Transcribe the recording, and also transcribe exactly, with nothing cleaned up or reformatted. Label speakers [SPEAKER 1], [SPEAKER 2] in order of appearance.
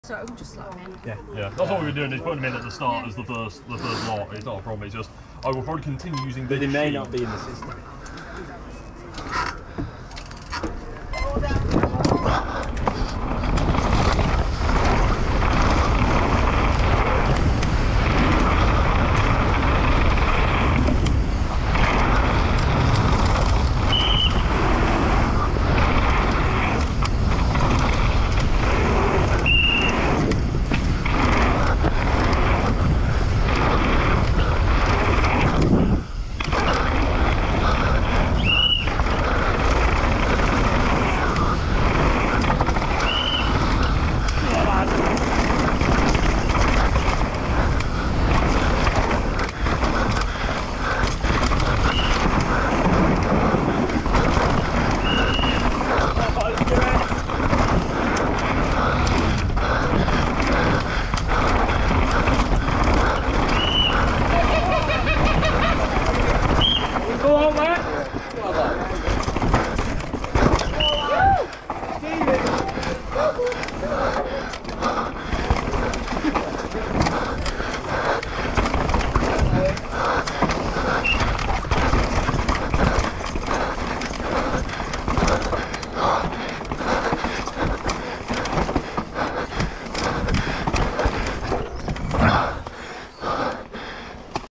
[SPEAKER 1] So I'll just slot them in.
[SPEAKER 2] Yeah.
[SPEAKER 3] Yeah, that's what we were doing, is putting them in at the start as the first the first lot. It's not a problem, it's just I will probably continue using
[SPEAKER 2] But
[SPEAKER 3] this
[SPEAKER 2] they may
[SPEAKER 3] sheet.
[SPEAKER 2] not be in the system.